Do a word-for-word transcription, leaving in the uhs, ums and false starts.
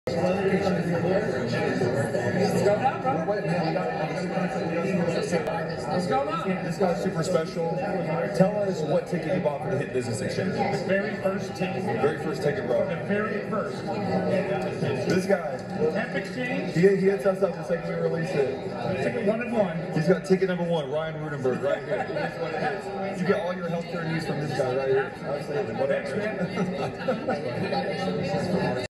Let's go now, brother. Let's go now. This guy's super special. Tell us what ticket you bought for the Hit Business Exchange. The very first ticket. Very first ticket, bro. The very first. This guy. Hemp exchange. He, he hits us up the second we release it. Ticket one and one. He's got ticket number one, Ryan Roodenburg, right here. Here's what it is. You get all your healthcare news from this guy right here. Absolutely. Thanks, man.